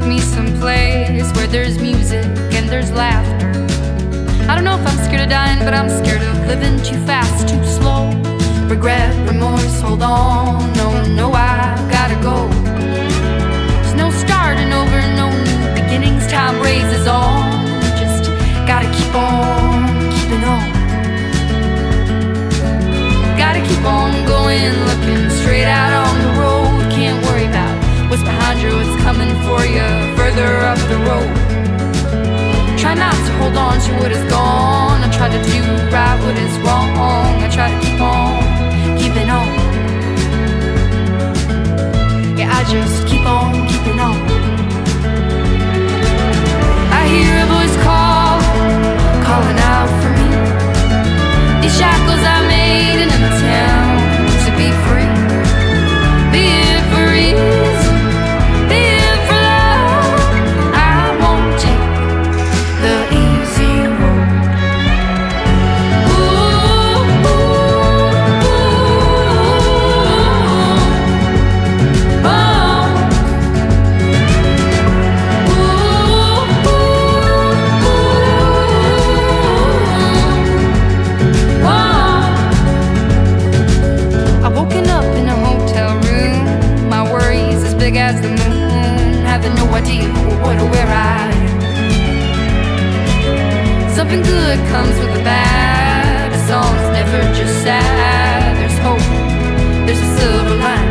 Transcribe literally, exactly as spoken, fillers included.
me someplace where there's music and there's laughter. I don't know if I'm scared of dying, but I'm scared of living too fast, too slow. Regret, remorse, hold on, no, no, I gotta go. There's no starting over, no new beginnings, time raises on. Just gotta keep on keeping on. Gotta keep on going, looking straight out on the road. Can't worry about what's behind you, what's coming for you further up the road. Try not to hold on to what is gone. I try to do right what is wrong. I try to keep on keeping on. Yeah, I just keep on keeping on. I hear a voice call, calling out for me. These shackles I made in an attempt to be free. Be it for reason, be it for love. I won't take the easy road. Ooh, ooh, ooh, oh. Ooh, ooh, oh. I've woken up in a hotel room, my worries as big as the moon, having no idea what or where I am. Something good comes with the bad. A song's never just sad. There's hope, there's a silver line.